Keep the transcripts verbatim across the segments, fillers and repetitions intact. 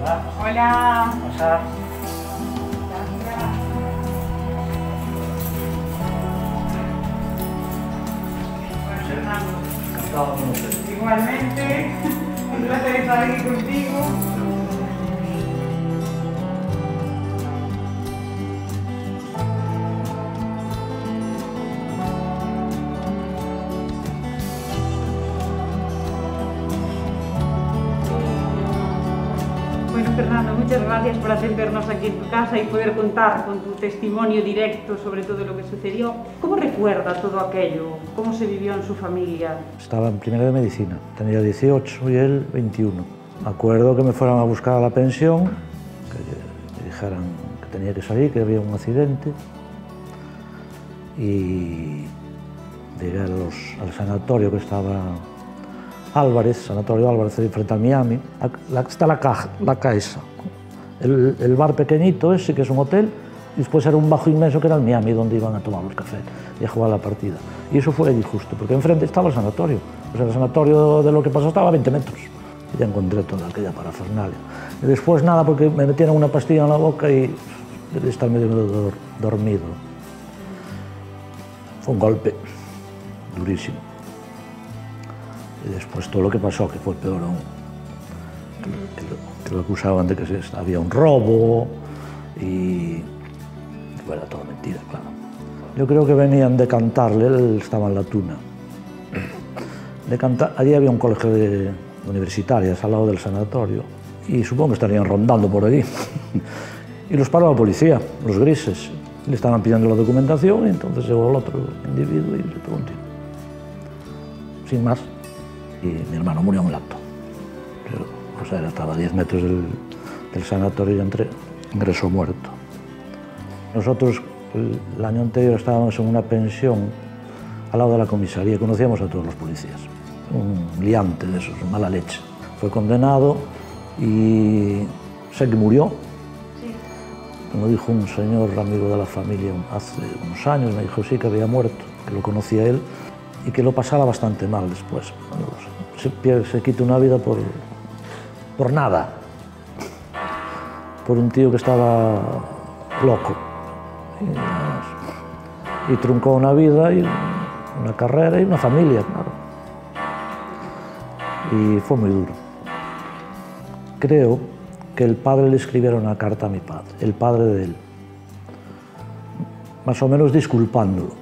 Hola. Hola. Pasar. Bueno, Fernando. Encantado de conocerte. Igualmente, un placer estar aquí contigo. Bueno, Fernando, muchas gracias por atendernos aquí en tu casa y poder contar con tu testimonio directo sobre todo lo que sucedió. ¿Cómo recuerda todo aquello? ¿Cómo se vivió en su familia? Estaba en primero de medicina, tenía dieciocho y él veintiuno. Me acuerdo que me fueron a buscar a la pensión, que me dijeran que tenía que salir, que había un accidente. Y llegué a los, al sanatorio que estaba Álvarez, Sanatorio Álvarez, ahí frente al Miami. La, está la caja, la caixa. El, el bar pequeñito ese, que es un hotel, y después era un bajo inmenso que era el Miami, donde iban a tomar los cafés y a jugar la partida. Y eso fue allí justo, porque enfrente estaba el sanatorio. O sea, el sanatorio de lo que pasó estaba a veinte metros. Y ya encontré toda aquella parafernalia. Y después nada, porque me metieron una pastilla en la boca y debí estar medio dor, dormido. Fue un golpe durísimo. Y después todo lo que pasó, que fue peor aún, que lo, que lo, que lo acusaban de que se, había un robo y bueno, era todo mentira, claro. Yo creo que venían de cantarle, él estaba en La Tuna. De cantar, allí había un colegio de universitarias al lado del sanatorio y supongo que estarían rondando por allí. Y los paró la policía, los grises. Le estaban pidiendo la documentación y entonces llegó el otro individuo y le pegó un tiro. Sin más. Y mi hermano murió en un acto. Yo, o sea, estaba a diez metros del, del sanatorio y entré, ingresó muerto. Nosotros el, el año anterior estábamos en una pensión al lado de la comisaría, conocíamos a todos los policías. Un liante de esos, mala leche. Fue condenado y sé que murió. Sí. Me dijo un señor amigo de la familia hace unos años, me dijo sí que había muerto, que lo conocía él y que lo pasaba bastante mal después. Se, se quita una vida por, por nada, por un tío que estaba loco. Y, y truncó una vida, y una carrera y una familia, claro. Y fue muy duro. Creo que el padre le escribiera una carta a mi padre, el padre de él, más o menos disculpándolo.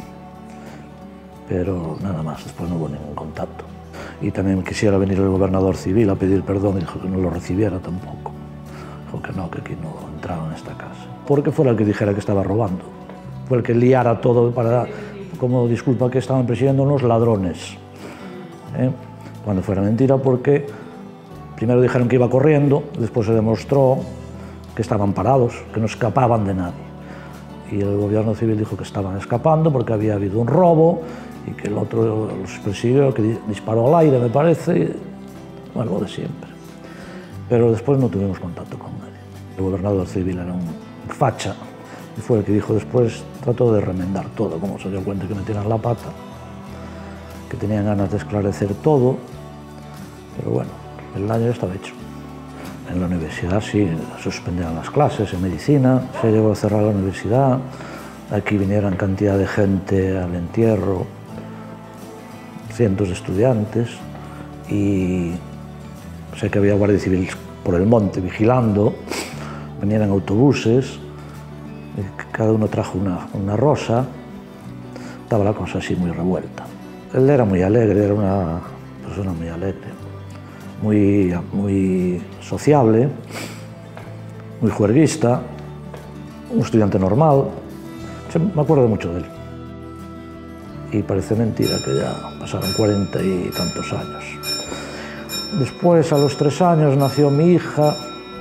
Pero nada más, después no hubo ningún contacto. Y también quisiera venir el gobernador civil a pedir perdón y dijo que no lo recibiera tampoco. Dijo que no, que aquí no entraba en esta casa. Porque fue el que dijera que estaba robando. Fue el que liara todo para, como disculpa, que estaban persiguiendo unos ladrones. ¿Eh? Cuando fuera mentira, porque primero dijeron que iba corriendo, después se demostró que estaban parados, que no escapaban de nadie. Y el gobierno civil dijo que estaban escapando porque había habido un robo y que el otro los persiguió, que disparó al aire, me parece, y, bueno, lo de siempre. Pero después no tuvimos contacto con nadie. El gobernador civil era un facha y fue el que dijo después, trató de remendar todo, como se dio cuenta que metieran la pata, que tenían ganas de esclarecer todo, pero bueno, el daño ya estaba hecho. En la universidad sí, suspendieron las clases, en medicina se llegó a cerrar la universidad, aquí vinieron cantidad de gente al entierro, cientos de estudiantes, y sé que había guardias civiles por el monte vigilando, venían en autobuses, cada uno trajo una, una rosa, estaba la cosa así muy revuelta. Él era muy alegre, era una persona muy alegre, muy, muy sociable, muy juerguista, un estudiante normal. Me acuerdo mucho de él. Y parece mentira que ya pasaron cuarenta y tantos años. Después, a los tres años, nació mi hija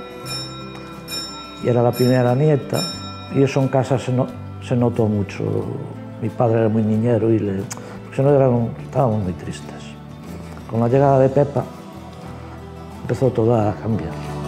y era la primera nieta. Y eso en casa se, no, se notó mucho. Mi padre era muy niñero y le, si no eran, estábamos muy tristes. Con la llegada de Pepa empezó todo a cambiar.